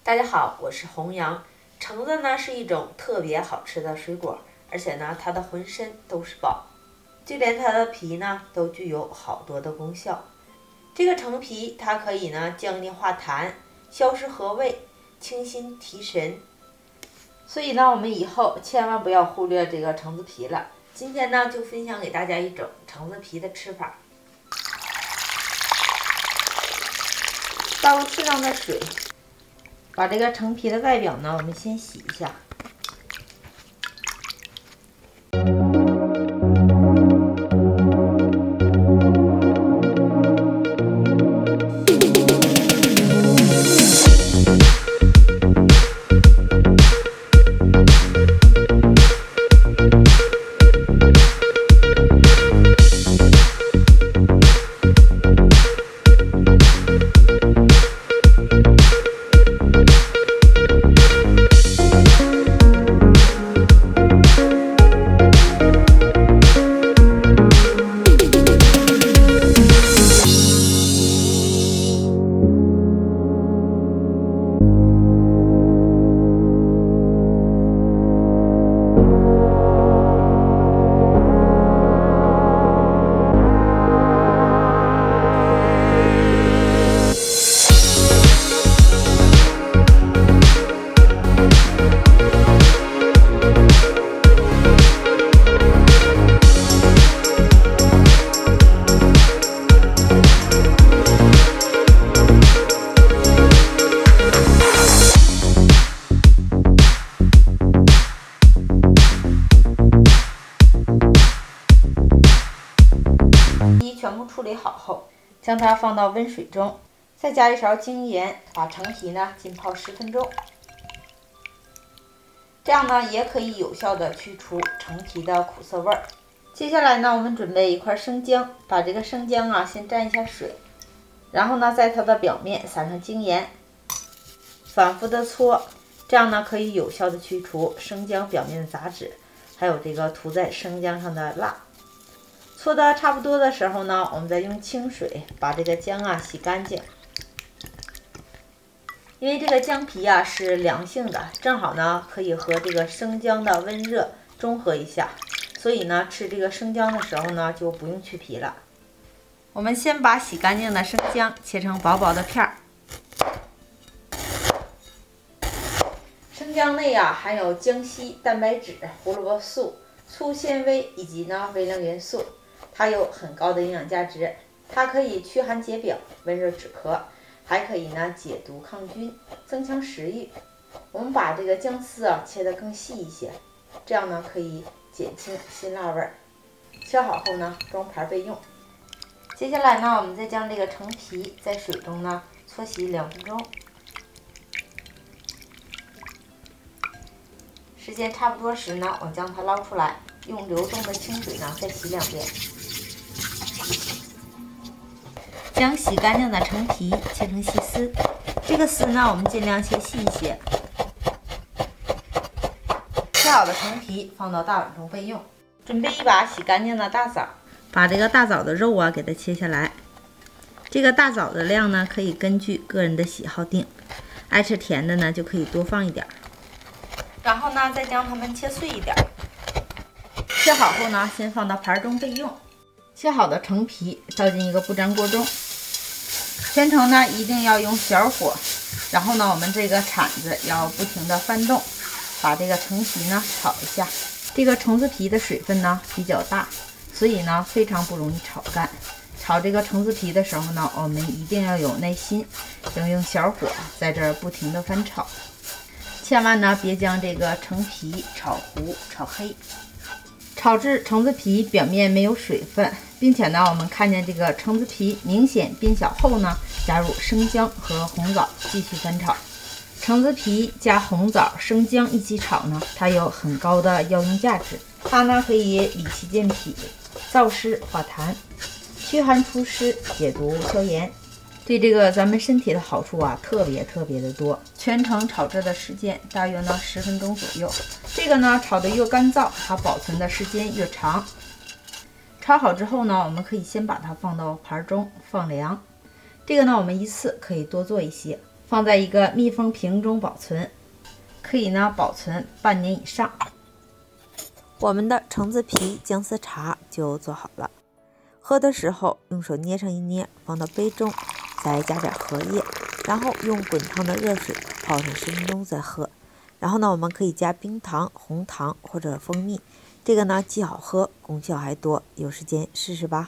大家好，我是弘洋。橙子呢是一种特别好吃的水果，而且呢它的浑身都是宝，就连它的皮呢都具有好多的功效。这个橙皮它可以呢降低化痰、消食和胃、清心提神，所以呢我们以后千万不要忽略这个橙子皮了。今天呢就分享给大家一种橙子皮的吃法。倒入适当的水，把这个橙皮的外表呢，我们先洗一下。全部处理好后，将它放到温水中，再加一勺精盐，把橙皮呢浸泡10分钟。这样呢也可以有效的去除橙皮的苦涩味儿。接下来呢，我们准备一块生姜，把这个生姜啊先沾一下水，然后呢在它的表面撒上精盐，反复的搓，这样呢可以有效的去除生姜表面的杂质，还有这个涂在生姜上的蜡。搓的差不多的时候呢，我们再用清水把这个姜啊洗干净。因为这个姜皮啊是凉性的，正好呢可以和这个生姜的温热中和一下，所以呢吃这个生姜的时候呢就不用去皮了。我们先把洗干净的生姜切成薄薄的片儿。生姜内啊含有姜烯、蛋白质、胡萝卜素、粗纤维以及呢微量元素。它有很高的营养价值，它可以驱寒解表、温热止咳，还可以呢解毒抗菌、增强食欲。我们把这个姜丝啊切得更细一些，这样呢可以减轻辛辣味儿。切好后呢装盘备用。接下来呢，我们再将这个橙皮在水中呢搓洗2分钟。时间差不多时呢，我将它捞出来，用流动的清水呢再洗2遍。将洗干净的橙皮切成细丝，这个丝呢我们尽量切细一些。切好的橙皮放到大碗中备用。准备一把洗干净的大枣，把这个大枣的肉啊给它切下来。这个大枣的量呢可以根据个人的喜好定，爱吃甜的呢就可以多放一点。然后呢再将它们切碎一点。切好后呢先放到盘中备用。切好的橙皮倒进一个不粘锅中，全程呢一定要用小火，然后呢我们这个铲子要不停的翻动，把这个橙皮呢炒一下。这个橙子皮的水分呢比较大，所以呢非常不容易炒干。炒这个橙子皮的时候呢，我们一定要有耐心，要用小火在这儿不停的翻炒，千万呢别将这个橙皮炒糊、炒黑。炒至橙子皮表面没有水分，并且呢我们看见这个橙子皮明显变小后呢，加入生姜和红枣继续翻炒。橙子皮加红枣、生姜一起炒呢，它有很高的药用价值。它呢可以理气健脾、燥湿化痰、驱寒除湿、解毒消炎，对这个咱们身体的好处啊特别的多。全程炒制的时间大约呢10分钟左右。这个呢炒得越干燥，它保存的时间越长。炒好之后呢，我们可以先把它放到盘中放凉。这个呢我们一次可以多做一些， 放在一个密封瓶中保存，可以呢保存半年以上。我们的橙子皮姜丝茶就做好了。喝的时候用手捏成一捏，放到杯中，再加点荷叶，然后用滚烫的热水泡上10分钟再喝。然后呢，我们可以加冰糖、红糖或者蜂蜜，这个呢既好喝，功效还多，有时间试试吧。